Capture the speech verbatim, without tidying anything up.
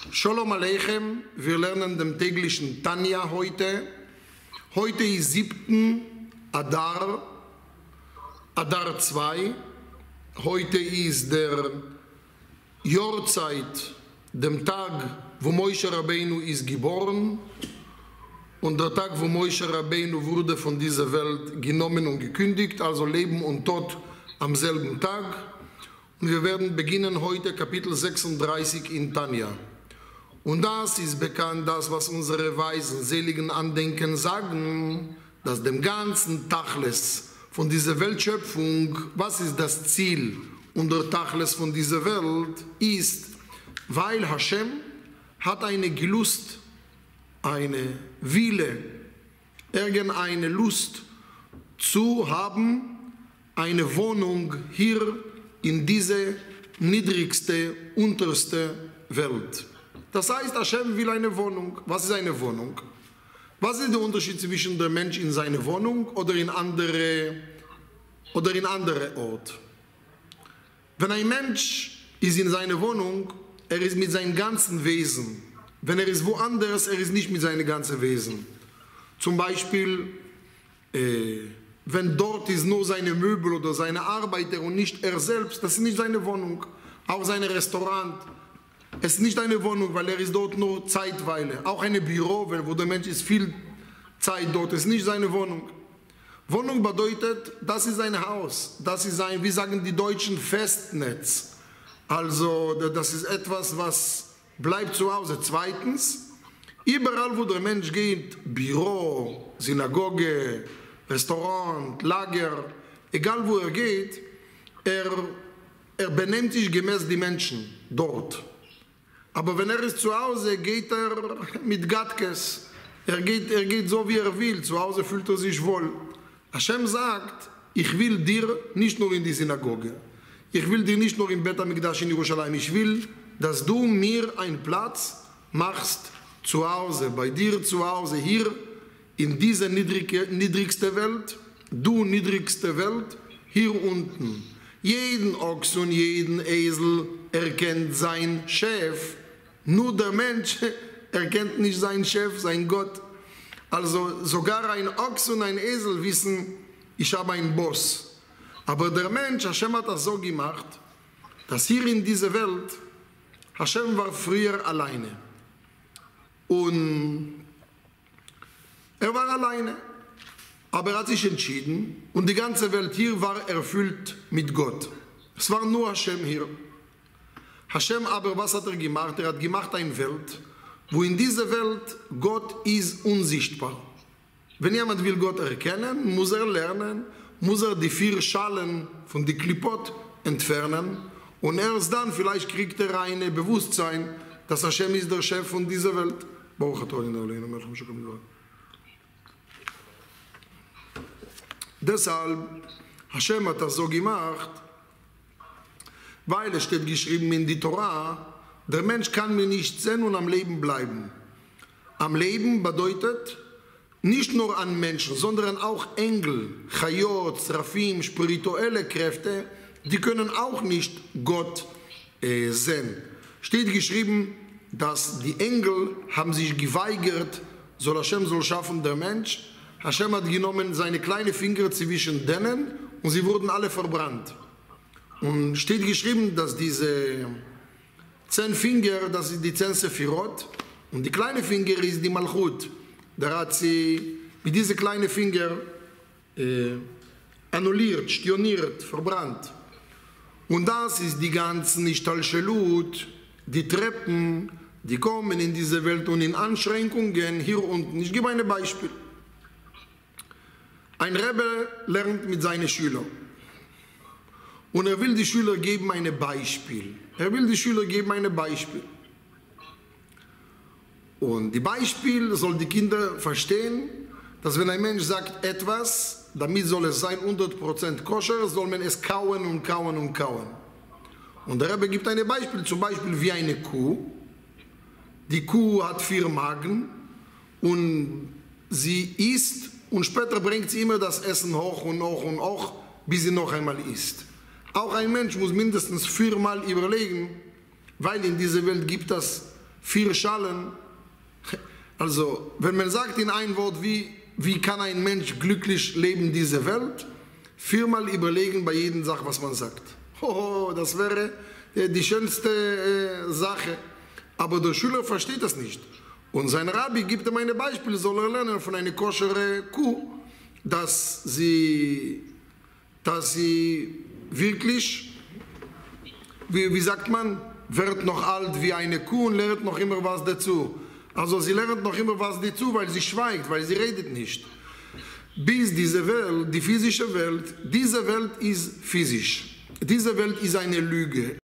Shalom Aleichem, wir lernen den täglichen Tanja heute. Heute ist siebten Adar, Adar zwei. Heute ist der Jahrzeit, dem Tag, wo Moshe Rabbeinu ist geboren und der Tag, wo Moshe Rabbeinu wurde von dieser Welt genommen und gekündigt, also Leben und Tod am selben Tag. Und wir werden beginnen heute Kapitel sechsunddreißig in Tanja. Und das ist bekannt, das, was unsere weisen, seligen Andenken sagen, dass dem ganzen Tachles von dieser Weltschöpfung, was ist das Ziel und der Tachles von dieser Welt, ist, weil Hashem hat eine Gelust, eine Wille, irgendeine Lust zu haben, eine Wohnung hier in diese niedrigste, unterste Welt. Das heißt, Hashem will eine Wohnung. Was ist eine Wohnung? Was ist der Unterschied zwischen dem Mensch in seine Wohnung oder in andere oder in andere Ort? Wenn ein Mensch ist in seiner Wohnung, er ist mit seinem ganzen Wesen. Wenn er ist woanders, er ist nicht mit seinem ganzen Wesen. Zum Beispiel, äh, wenn dort ist nur seine Möbel oder seine Arbeiter und nicht er selbst, das ist nicht seine Wohnung. Auch sein Restaurant. Es ist nicht eine Wohnung, weil er ist dort nur Zeitweile. Auch ein Büro, wo der Mensch ist viel Zeit dort, ist nicht seine Wohnung. Wohnung bedeutet, das ist ein Haus. Das ist ein, wie sagen die Deutschen, Festnetz. Also das ist etwas, was bleibt zu Hause. Zweitens, überall wo der Mensch geht, Büro, Synagoge, Restaurant, Lager, egal wo er geht, er, er benimmt sich gemäß die Menschen dort. Aber wenn er ist zu Hause, geht er mit Gatkes. Er geht, er geht so, wie er will. Zu Hause fühlt er sich wohl. Hashem sagt, ich will dir nicht nur in die Synagoge. Ich will dir nicht nur im Bet HaMikdash in Jerusalem. Ich will, dass du mir einen Platz machst zu Hause, bei dir zu Hause, hier in dieser niedrige, niedrigste Welt, du niedrigste Welt, hier unten. Jeden Ochs und jeden Esel erkennt sein Chef. Nur der Mensch erkennt nicht seinen Chef, sein Gott. Also sogar ein Ochs und ein Esel wissen, ich habe einen Boss. Aber der Mensch, Hashem hat das so gemacht, dass hier in dieser Welt, Hashem war früher alleine. Und er war alleine. Aber er hat sich entschieden und die ganze Welt hier war erfüllt mit Gott. Es war nur Hashem hier. Hashem aber, was hat er gemacht? Er hat gemacht eine Welt, wo in dieser Welt Gott ist unsichtbar. Wenn jemand will Gott erkennen, muss er lernen, muss er die vier Schalen von die Klippot entfernen und erst dann vielleicht kriegt er ein Bewusstsein, dass Hashem ist der Chef von dieser Welt. Deshalb, Hashem hat das so gemacht, weil es steht geschrieben in die Torah, der Mensch kann mir nicht sehen und am Leben bleiben. Am Leben bedeutet nicht nur an Menschen, sondern auch Engel, Chayot, Seraphim, spirituelle Kräfte, die können auch nicht Gott äh, sehen. Steht geschrieben, dass die Engel haben sich geweigert, soll Hashem soll schaffen der Mensch. Hashem hat genommen seine kleinen Finger zwischen denen und sie wurden alle verbrannt. Und steht geschrieben, dass diese zehn Finger, das ist die zehn Sephirot und die kleine Finger ist die Malchut. Da hat sie mit diesen kleinen Finger äh, annulliert, stioniert, verbrannt. Und das ist die ganzen Ishtalshelut, die Treppen, die kommen in diese Welt und in Anschränkungen hier unten. Ich gebe ein Beispiel. Ein Rebbe lernt mit seinen Schülern. Und er will die Schüler geben ein Beispiel. Er will die Schüler geben ein Beispiel. Und die Beispiel soll die Kinder verstehen, dass wenn ein Mensch sagt etwas, damit soll es sein hundert Prozent koscher, soll man es kauen und kauen und kauen. Und der Rebbe gibt ein Beispiel, zum Beispiel wie eine Kuh. Die Kuh hat vier Magen und sie isst und später bringt sie immer das Essen hoch und hoch und hoch, bis sie noch einmal isst. Auch ein Mensch muss mindestens viermal überlegen, weil in dieser Welt gibt es vier Schalen. Also, wenn man sagt in ein Wort, wie, wie kann ein Mensch glücklich leben in dieser Welt, viermal überlegen bei jeder Sache, was man sagt. Oh, das wäre die schönste äh, Sache. Aber der Schüler versteht das nicht. Und sein Rabbi gibt ihm ein Beispiel, soll er lernen von einer koschere Kuh, dass sie, dass sie wirklich, wie, wie sagt man, wird noch alt wie eine Kuh und lernt noch immer was dazu. Also sie lernt noch immer was dazu, weil sie schweigt, weil sie redet nicht. Bis diese Welt, die physische Welt, diese Welt ist physisch. Diese Welt ist eine Lüge.